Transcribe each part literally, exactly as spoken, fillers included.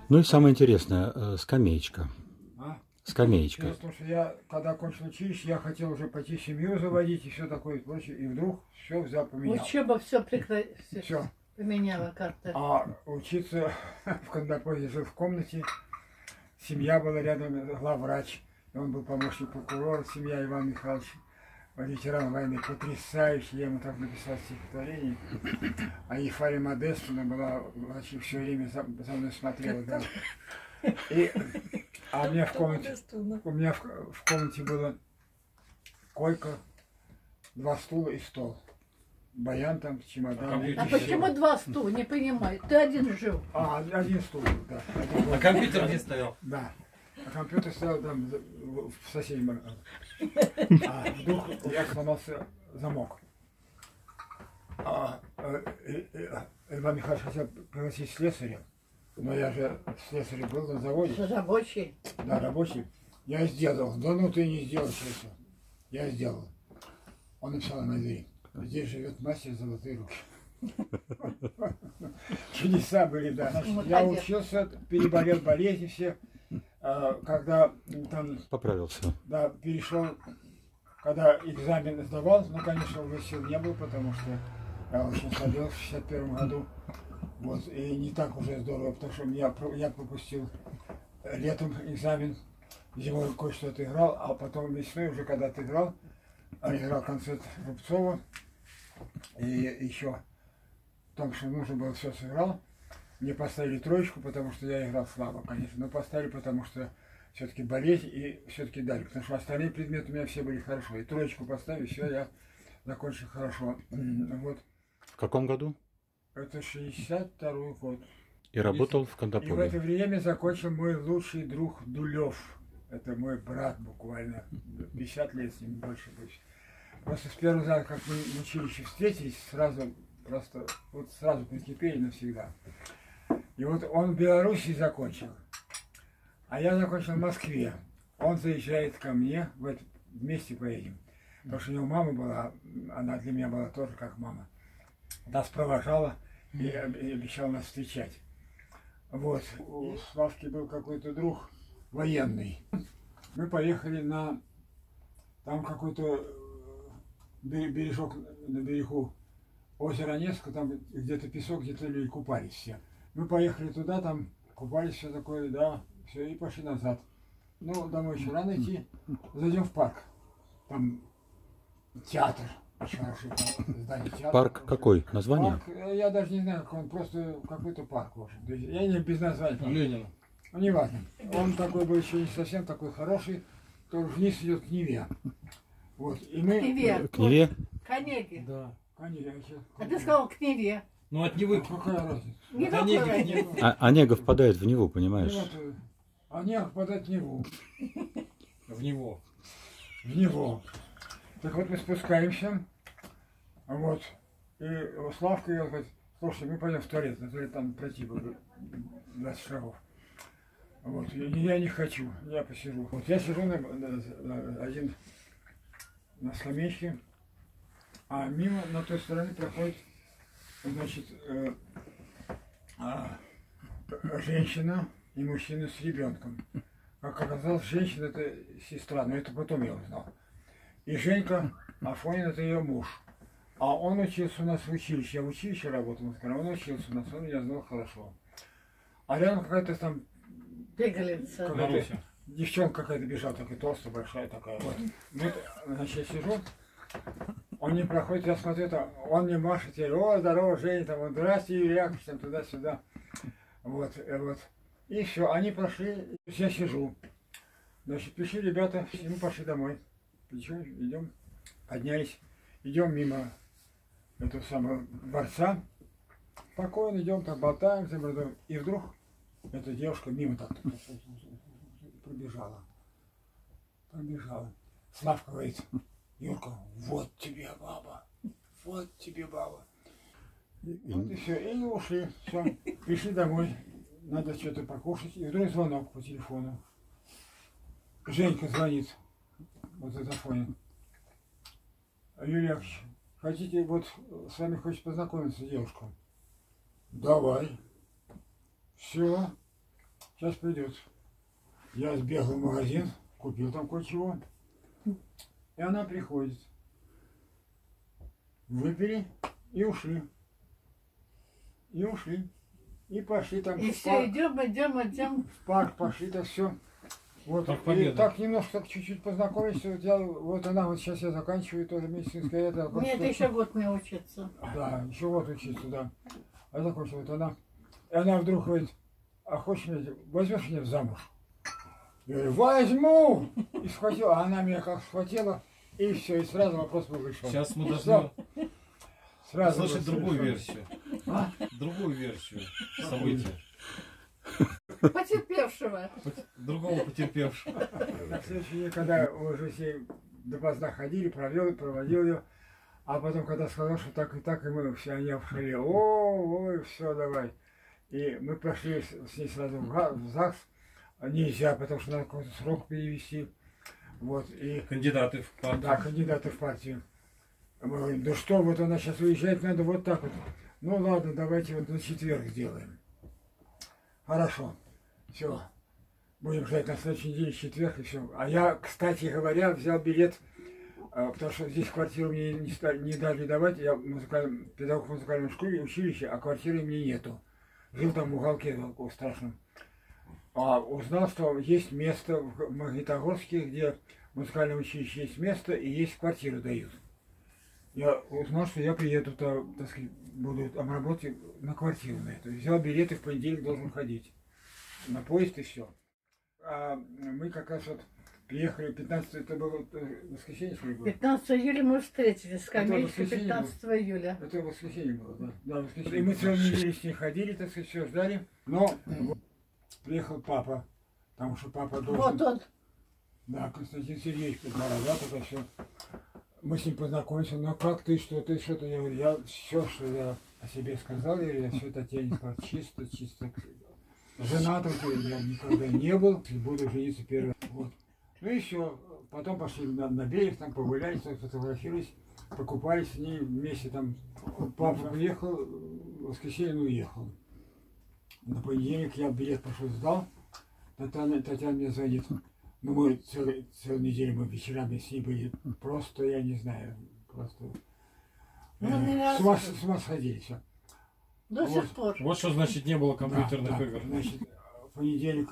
Ну и самое интересное, э, скамеечка. А? Скамеечка. Дело в том, что я, когда окончил училище, я хотел уже пойти семью заводить и все такое и прочее, и вдруг все взял, поменял. Учеба все прекратила. Все. Поменяла карта. А учиться в Кондопозе жил в комнате, семья была рядом, главврач, и он был помощник прокурора, семья Иван Михайлович, ветеран войны, потрясающий, я ему так написал стихотворение. А Ефария Модестовна была, вообще все время за, за мной смотрела. Да. И, а у меня в комнате, у меня в, в комнате было койка, два стула и стол. Баян там, чемодан. А почему два стула? Не понимаю. Ты один жил. А, один стул, да. А компьютер где стоял? Да. А компьютер стоял там в соседнем. А вдруг я сломался замок. А, Иван Михайлович хотел пригласить слесаря, но я же слесарь был на заводе. Рабочий. Да, рабочий. Я сделал. Да ну ты не сделаешь это. Я сделал. Он написал на двери. Здесь живет мастер золотые руки. Чудеса были, да. Значит, я учился, переболел болезни все. Когда там... Поправился. Да, перешел, когда экзамен сдавал, ну, конечно, уже сил не было, потому что я очень слабел в шестьдесят первом году. Вот, и не так уже здорово, потому что я, я пропустил летом экзамен, зимой кое-что отыграл, а потом весной уже когда отыграл, играл концерт Рубцова, и еще в том, что нужно было, все сыграл. Мне поставили троечку, потому что я играл слабо, конечно, но поставили, потому что все-таки болезнь и все-таки дали, потому что остальные предметы у меня все были хорошо. И троечку поставили, все, я закончил хорошо. Вот. В каком году? Это шестьдесят второй год. И работал в И в Кондопозе. это время закончил мой лучший друг Дулев. Это мой брат буквально. пятьдесят лет с ним, больше больше. Просто с первого раза, как мы в училище встретились, сразу просто вот сразу прикипели навсегда. И вот он в Белоруссии закончил, а я закончил в Москве. Он заезжает ко мне, в это, вместе поедем. Потому что у него мама была, она для меня была тоже как мама. Нас провожала и, и обещала нас встречать. Вот. У Славки был какой-то друг военный. Мы поехали на... Там какой-то бережок на берегу озера Невска, там где-то песок, где-то люди купались все. Мы поехали туда, там купались, все такое, да, все, и пошли назад. Ну, домой еще рано идти, зайдем в парк. Там театр, очень хороший здание театра. Парк какой? Название? Парк, я даже не знаю, как он, просто какой-то парк, в общем. Я не без названия. Ленина. Ну, не важно. Он такой был еще не совсем такой хороший, то вниз идет к Неве. Вот, и мы... К Неве. К Неве? К Онеге. Да. Конечно. А ты сказал к Неве. Ну от Невы. Какая разница? Никакой Онега разницы. нет. А, Онега впадает в Неву, понимаешь? А не впадать в Неву. В него. В него. Так вот мы спускаемся, вот, и Славка я говорит, слушай, мы пойдем в туалет, на туалет там пройти было двадцать шагов. Вот, и я не хочу, я посижу. Вот я сижу на, на, на, один на скамеечке, а мимо на той стороне проходит, значит, э, а, женщина и мужчина с ребенком. Как оказалось, женщина это сестра, но это потом я узнал. И Женька Афонин это ее муж. А он учился у нас в училище. Я в училище работал, он учился у нас, он меня знал хорошо. А рядом какая-то там Пигалица. какая-то девчонка какая-то бежала, такая толстая, большая такая. Вот. Вот, значит, я сижу, он не проходит, я смотрю, там, он мне машет, я говорю, о, здорово, Женя, там, вот, здравствуйте, Юрий Яковлевич, там, туда-сюда. Вот, и вот. И все, они прошли, я сижу. Значит, пришли ребята, и мы пошли домой. Причем идем, поднялись, идем мимо этого самого дворца. Спокойно идем, так болтаем, забредаем. И вдруг эта девушка мимо так пробежала. Пробежала. Славка говорит, Юрка, вот тебе баба, вот тебе баба. Вот и все, и ушли, все, пришли домой, надо что-то покушать, и вдруг звонок по телефону. Женька звонит, вот это фоне. Юрий Яковлевич, хотите, вот с вами хочет познакомиться девушка? Давай. Все. сейчас придет. Я сбегал в магазин, купил там кое-чего. И она приходит. Выпили и ушли. И ушли. И пошли там И в все, парк. идем, идем, идем. В парк пошли, так все. Вот, Парк и Победы. так немножко, так чуть-чуть познакомились. Вот, я, вот она, вот сейчас я заканчиваю тоже медицинское. Это, вот Нет, что- еще год мне учиться. Да, еще вот учиться, да. А закончила вот она. И она вдруг говорит, а хочешь меня, возьмешь меня замуж? Я говорю, возьму! И схватила, а она меня как схватила, и все, и сразу вопрос был решен. Сейчас мы должны Всё, сразу услышать был другую решен. версию. А? Другую версию события. Потерпевшего. Другого потерпевшего. На следующий день, когда уже все допоздна ходили, провел, проводил ее, а потом, когда сказал, что так и так, и мы все, они обшали, о, ой, все, давай. И мы пошли с, с ней сразу в, га- в ЗАГС, А нельзя, потому что надо какой-то срок перевести. Вот, и Кандидаты в партию. да, кандидаты в партию. Мы говорим, да что, вот она сейчас уезжать надо вот так вот. Ну ладно, давайте вот на четверг сделаем. Хорошо, все. Будем ждать на следующей неделе, четверг и все. А я, кстати говоря, взял билет, а, потому что здесь квартиру мне не, стали, не дали давать. Я музыкаль... педагог в музыкальном школе, училище, а квартиры мне нету. Жил там в уголке таком страшном. А узнал, что есть место в Магнитогорске, где в музыкальном училище есть место и есть квартиру дают. Я узнал, что я приеду, то, так сказать, буду там работать на квартиру на эту. Взял билеты, в понедельник должен ходить на поезд и все. А мы как раз вот приехали пятнадцатого, это было э, воскресенье, что ли, было? пятнадцатого июля мы встретились. Это Скамеечка воскресенье было? пятнадцатого июля. Это воскресенье было, да. Да, воскресенье. И мы целую неделю с ней ходили, так сказать, все ждали. Но вот приехал папа, потому что папа должен... Вот он. Да, Константин Сергеевич Подбородат, это все. Мы с ним познакомились, ну как ты, что ты, что-то, я говорю, я все, что я о себе сказал, я, говорю, я все это тебе не сказал, чисто, чисто. Женатым я никогда не был, и буду жениться первый раз. Вот. Ну и все, потом пошли на, на берег, там погуляли, там фотографировались, покупались с ней вместе там. Папа приехал, в воскресенье он уехал. На понедельник я билет пошел сдал, Татьяна, Татьяна мне звонит. Ну, мы целую, целую неделю мы вечерами с ней были. Просто, я не знаю, просто Ну, э, меня- с, ума, с ума сходили все. До Вот. сих пор. Вот что значит не было компьютерных Да, да. игр. Значит, в понедельник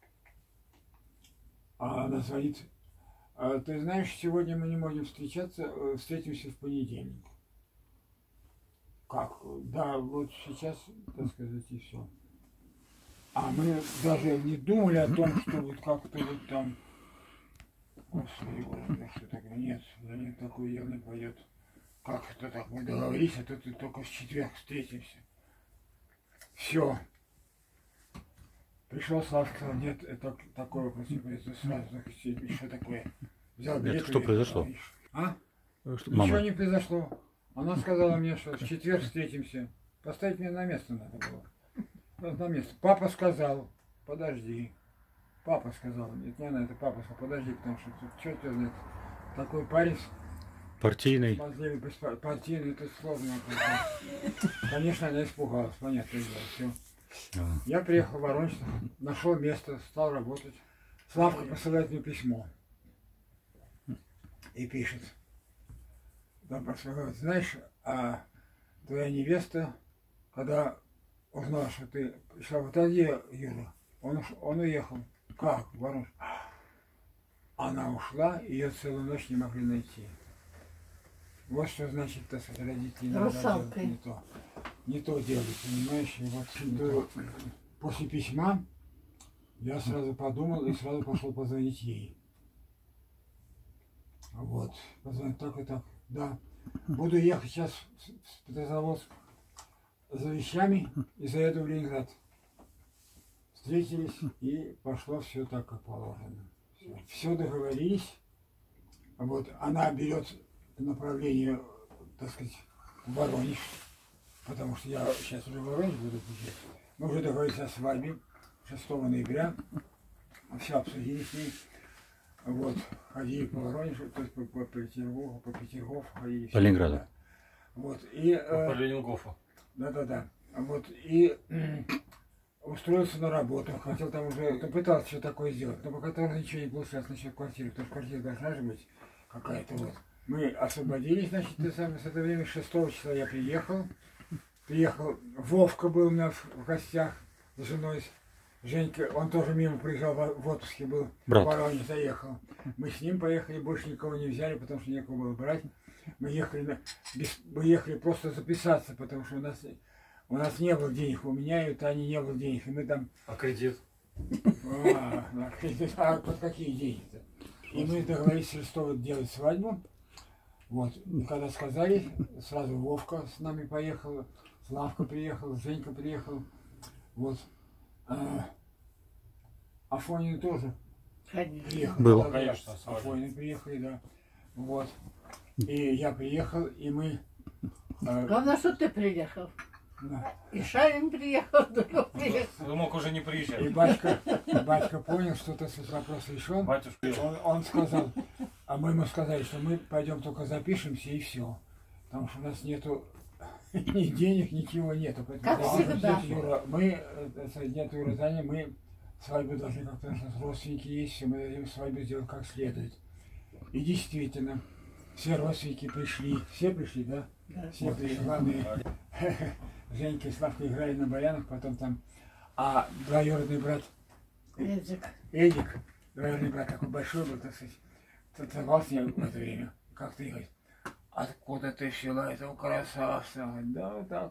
а она звонит. «А ты знаешь, сегодня мы не можем встречаться, э, встретимся в понедельник. Как? Да, вот сейчас, так сказать, и все. А мы даже не думали о том, что вот как-то вот там... Господи, Боже, что такое? Нет, да нет, такое явно пойдет. Как это так? Мы договорились, а то ты только в четверг встретимся. Все. Пришел Слава, сказал, нет, это такой вопрос не будет. Сразу захотели, что такое? Взял Нет, билет. что и- произошло? А? Что- Ничего Мама, не произошло. Она сказала мне, что в четверг встретимся. Поставить меня на место надо было. Вот на место. Папа сказал, подожди. Папа сказал, нет, не надо, это папа сказал, подожди, потому что тут черт его знает. Такой парень партийный. смазливый, беспа- партийный, это сложно. Конечно, она испугалась, понятно, все. А, Я приехал в Воронеж, нашел место, стал работать. Славка посылает мне письмо. И пишет. Там просто говорит, знаешь, а твоя невеста, когда узнала, что ты пришла, вот а где Юра? Он, уш- он уехал. Как? В Воронеж. Она ушла, ее целую ночь не могли найти. Вот что значит, так сказать, родители иногда Русалкой. делают не то. Не то делают, понимаешь? И вот до- после письма я сразу подумал и сразу пошел позвонить ей. Вот, позвонить так и так. Да, буду ехать сейчас в Петрозаводск за вещами и заеду в Ленинград. Встретились и пошло все так, как положено. Все договорились. Вот она берет направление, так сказать, в Воронеж, потому что я сейчас уже в Воронеж буду путешествовать. Мы уже договорились о свадьбе шестого ноября. Все обсудили с ней. Вот, ходили по Воронежу, то есть по, по Петергофу, по Петергофу ходили. По Ленинграду. Да. Вот, и... По э, Ленингофу. да-да-да. Вот, и м, устроился на работу, хотел там уже, ну, пытался что такое сделать, но пока тоже ничего не получилось насчет квартиры, потому что квартира должна же быть какая-то вот. Мы освободились, значит, это самое, с этого времени шестого числа я приехал. Приехал, Вовка был у меня в, в гостях с женой, Женька, он тоже мимо приезжал, в, в отпуске был, Брат. в Воронеж заехал. Мы с ним поехали, больше никого не взяли, потому что некого было брать. Мы ехали, на, без, мы ехали просто записаться, потому что у нас, у нас не было денег, у меня и у Тани не было денег, и мы там... А кредит? А, а, а под какие деньги-то? И мы договорились шестого делать свадьбу. Вот, и когда сказали, сразу Вовка с нами поехал, Славка приехал, Женька приехал. Вот. А, Афонин тоже Конечно. приехал. Был. Да, да, Конечно, свадьба. Афонин приехали, да. Вот. И я приехал, и мы... а, Главное, что ты приехал. да. И Шарин приехал, Дулев приехал. Ты мог уже не И приезжать. батька, батька понял, что этот вопрос решен. Батюшка. Он, он сказал, а мы ему сказали, что мы пойдем только запишемся и все. Потому что у нас нету ни денег, ничего нету. Поэтому Как давай, всегда. дядя Юра, мы, э, это, дядя Юра занял, мы свадьбу должны как-то, у нас родственники есть, все, мы должны свадьбу сделать как следует. И действительно, все родственники пришли. Все пришли, да? Да. Все пришли. Главное, Женька и Славка играли на баянах, потом там, а двоюродный брат Эдик. Эдик, двоюродный брат такой большой был, так сказать, танцевал с ним в это время. Как ты говоришь, откуда ты взяла этого красавца? Да, вот так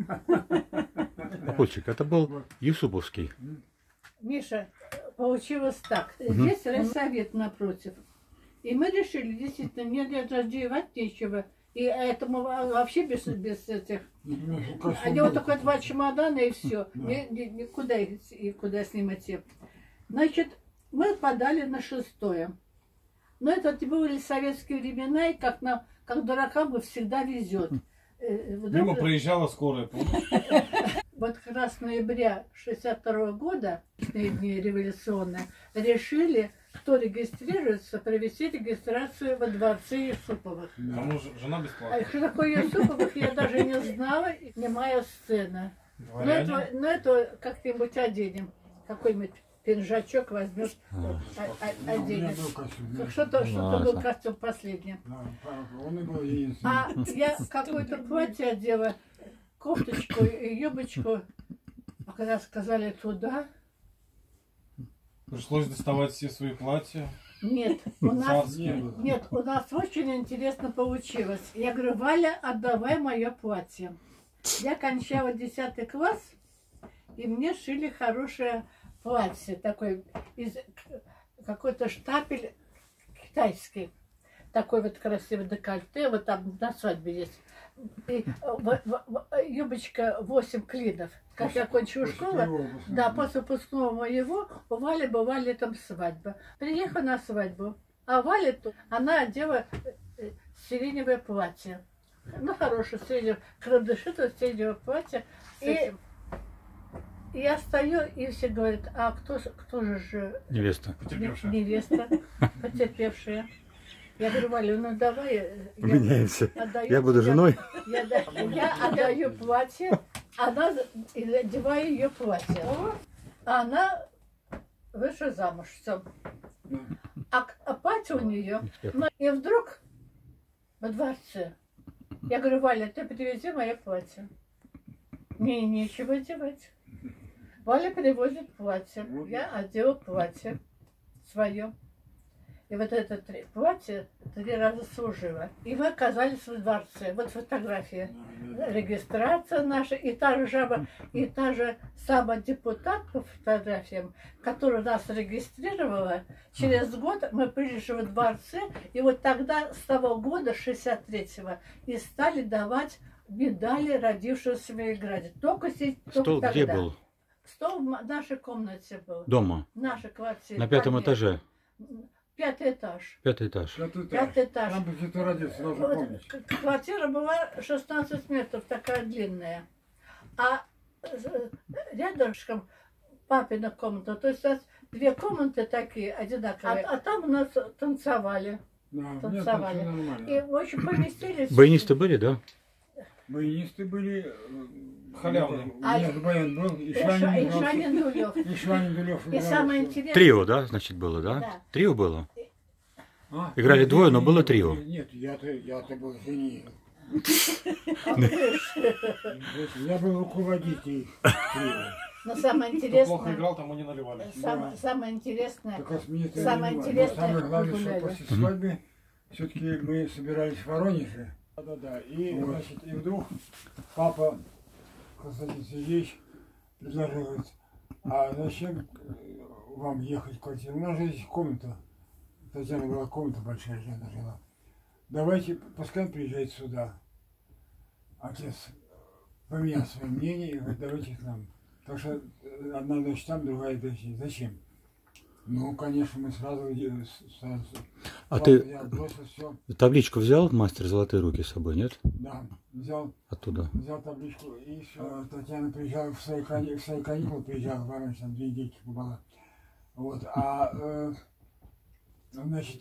вот. Папульчик, это был Юсуповский. Миша, получилось так. Здесь райсовет напротив. И мы решили, действительно, мне раздевать нечего. И этому вообще без, без этих... Они вот только два чемодана и все. Ни- ни- Никуда их и куда снимать. Значит, мы подали на шестое. Но это были советские времена, и как, на, как дуракам бы всегда везет. Э, вдруг- Мимо проезжала скорая, помнишь? Вот как раз ноября шестьдесят второго года, в дни революционные, решили, кто регистрируется, провести регистрацию во дворце Юсуповых. Кому же жена А бесплатная? что такое Юсуповых, я даже не знала, немая сцена. Ну Дворяне? это, ну, это как-нибудь оденем, какой-нибудь пинжачок возьмешь, а- а- У меня оденем. был костюм, да. Что-то, что-то был Ладно. костюм последний. Да, он и был единственный. А я какое-то платье одела, кофточку и юбочку. А когда сказали туда, Пришлось доставать все свои платья. нет, у нас, Царские. Не было. нет, у нас очень интересно получилось. Я говорю, Валя, отдавай мое платье. Я кончала десятый класс, и мне шили хорошее платье, такой из какой-то штапель китайский. Такой вот красивый декольте, вот там на свадьбе есть. И, э, в- в- в- юбочка восемь клинов. Как я кончила После школу, твоего выпускного, да, после выпускного моего у Вали бывали летом свадьба. Приехала на свадьбу, а Валя тут, она одела э, сиреневое платье. Ну, хорошее, сиреневое, крабдышитое сиреневое платье. И я стою, и все говорят, а кто, ж- кто же же Невеста. не- Потерпевшая. невеста, потерпевшая? Я говорю, Валя, ну давай э, я Меняемся. отдаю- Я буду женой. я, да- я отдаю платье, она за- и надеваю ее платье. А она вышла замуж. Все. А, к- а платье у нее. Ну, и вдруг во дворце. Я говорю, Валя, ты привези мое платье. Мне нечего одевать. Валя привозит платье. Я одела платье свое. И вот это три- платье три раза служило. И мы оказались во дворце. Вот фотография. Регистрация наша. И та же жаба, и та же сама депутат по фотографиям, которая нас регистрировала, через год мы были же во дворце. И вот тогда, с того года, шестьдесят третьего, и стали давать медали родившегося в Ленинграде. Только, се- только Стол тогда. где был? Стол в м- нашей комнате был. Дома. В нашей квартире. На пятом подъезд. этаже. Пятый этаж. Пятый этаж. Пятый этаж. Пятый этаж. Там где ты родился, должен Вот помнить. к- квартира была шестнадцать метров, такая длинная. А э, рядышком папина комната. То есть у нас две комнаты такие одинаковые. А, а там у нас танцевали. Да, нет, танцевали. там всё нормально. И, в общем, поместились... Баянисты были, да? Баянисты были, э, Халявный. А- Нет, Баян был, и И Шанин Ша- и играл, Шанин Дулев. и Шанин Дулев И играл, самое всё. интересное... Трио, да, значит, было, да? Да. Трио было? А, Играли нет, двое, но нет, было нет, трио. Нет, я-то, я-то был гений. А ты ж- Я был руководитель трио. Но самое Кто плохо интересное... играл, тому не наливали. Самое, самое интересное... Как раз мне это Самое не было. Но интересное, самое как главное, вы что гуляли. после свадьбы все-таки мы собирались в Воронеже. Да-да-да. И, Вот. значит, и вдруг папа Константин Сергеевич предложил, говорит, а зачем э, вам ехать в квартиру? У нас же есть комната. Татьяна была комната большая, где она жила. Давайте, пускай приезжает сюда. Отец поменял свое мнение и говорит, давайте к нам. Так что э, одна дочь там, другая дочь. Зачем? Ну, конечно, мы сразу, э, с- сразу А сразу ты я бросил все, табличку взял, мастер «Золотые руки» с собой, нет? да, взял, Оттуда. взял табличку и все. Татьяна приезжала в свои, кани- в свои каникулы, приезжала в Воронеж, там две недельки побыла. Вот, а, э, значит,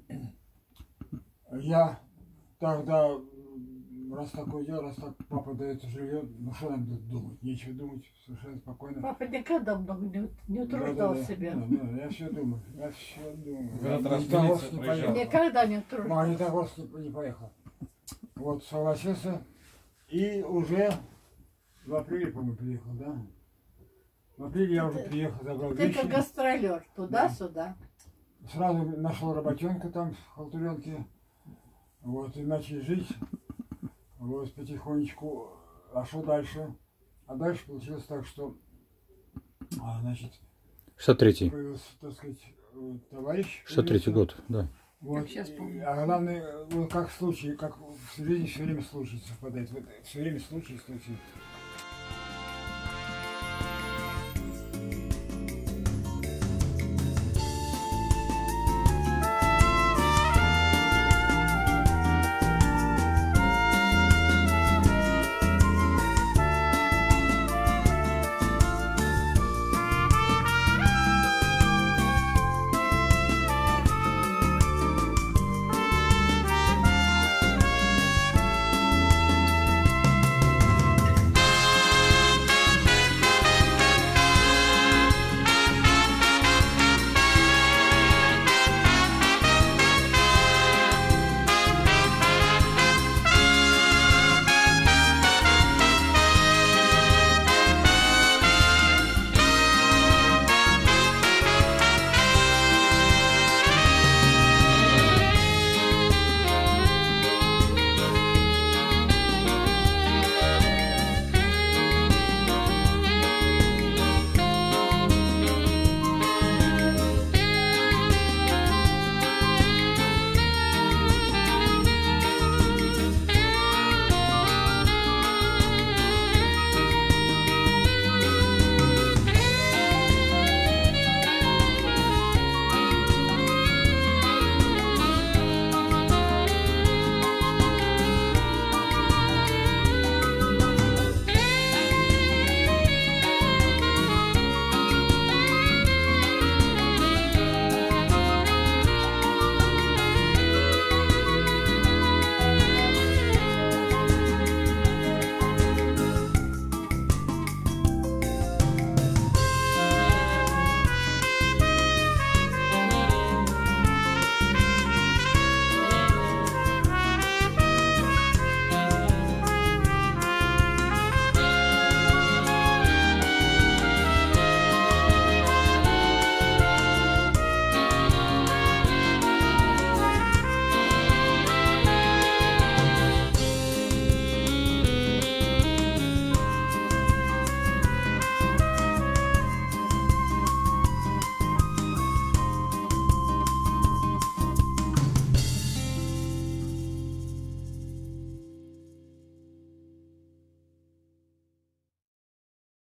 я тогда, м, раз такое дело, раз так папа дает жилье, ну что нам тут думать? Нечего думать, совершенно спокойно. Папа никогда много не, не утруждал Да-да-да. себя. Да, да, я все думаю, я все думаю. В этот раз Магнитогорск милиция не проезжала. поехал. Никогда не утруждал. Магнитогорск не, не поехал. Вот, согласился. И уже в апреле, по-моему, приехал, да? В апреле я уже Ты- приехал, забрал Ты как вещи. гастролер. Туда-сюда. Сразу нашел работенку там в Халтуренке. Вот, и начали жить. Вот, потихонечку. А что дальше? А дальше получилось так, что, а, значит, шестьдесят третий. появился, так сказать, э, товарищ. шестьдесят третий появился. год, да. Вот. щас и- помню. А главное, вот как случай, как в жизни все время случай совпадает. Вот все время случай, случай.